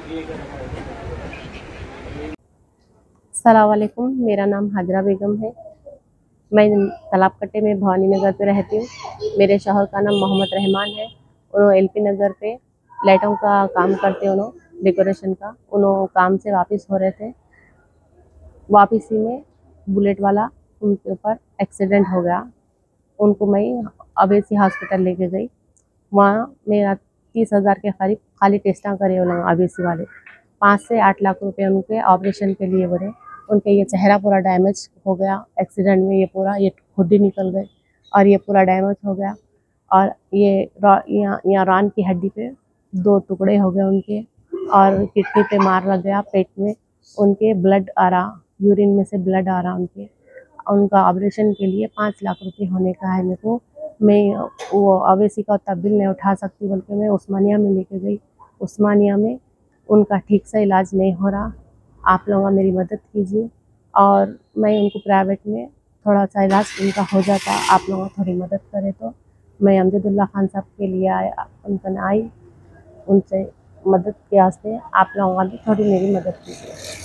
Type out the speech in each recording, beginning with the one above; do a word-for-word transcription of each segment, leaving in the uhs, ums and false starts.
अस्सलाम वालेकुम, मेरा नाम हाजरा बेगम है। मैं तालाब कट्टे में भवानी नगर पे रहती हूँ। मेरे शौहर का नाम मोहम्मद रहमान है। उन्होंने एलपी नगर पे लाइटों का काम करते, उन्होंने डेकोरेशन का। उन्होंने काम से वापस हो रहे थे, वापसी में बुलेट वाला उनके ऊपर एक्सीडेंट हो गया। उनको मैं अवेसी हॉस्पिटल लेके गई। वहाँ मेरा तीस हज़ार के करीब खाली टेस्टा करे उन्होंने अवेसी वाले। पाँच से आठ लाख रुपए उनके ऑपरेशन के लिए बढ़े। उनके ये चेहरा पूरा डैमेज हो गया एक्सीडेंट में, ये पूरा ये खुद ही निकल गए और ये पूरा डैमेज हो गया। और ये यहाँ यहाँ रान की हड्डी पे दो टुकड़े हो गए उनके, और किडनी पे मार लग गया, पेट में उनके ब्लड आ रहा, यूरिन में से ब्लड आ रहा उनके। उनका ऑपरेशन के लिए पाँच लाख रुपए होने का है। मेरे को मैं वो अवेसी का उतना बिल नहीं उठा सकती, बल्कि मैं उस्मानिया में लेके गई। उस्मानिया में उनका ठीक से इलाज नहीं हो रहा। आप लोग मेरी मदद कीजिए, और मैं उनको प्राइवेट में थोड़ा सा इलाज उनका हो जाता, आप लोग थोड़ी मदद करें तो। मैं अमजदुल्ला खान साहब के लिए आया, उनका आई, उनसे मदद के वास्ते आप लोग भी थोड़ी मेरी मदद कीजिए।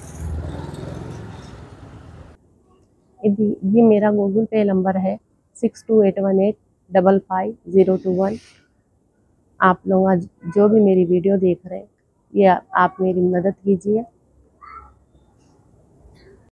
ये मेरा गूगल पे नंबर है six two eight one eight double five zero two one. आप लोग जो भी मेरी वीडियो देख रहे हैं, ये आप मेरी मदद कीजिए।